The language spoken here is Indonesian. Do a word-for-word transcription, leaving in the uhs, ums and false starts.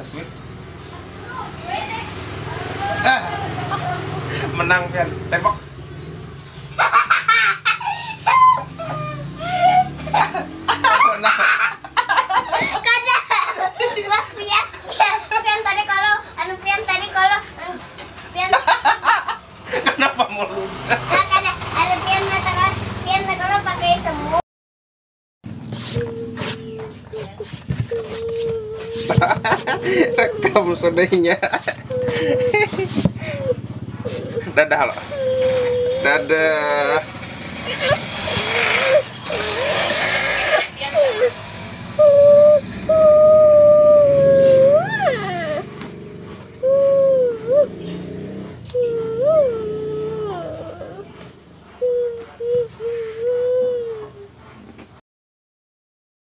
sweet. Ah. Menang Pian, tembok. Menang. Kada. Mas Pian, Pian tadi kalau anu Pian tadi kalau Pian. Kenapa mulu? Kada, ada Pian mata Pian kalau pakai semua. Rekam sodenya. Dadah lo. Dadah.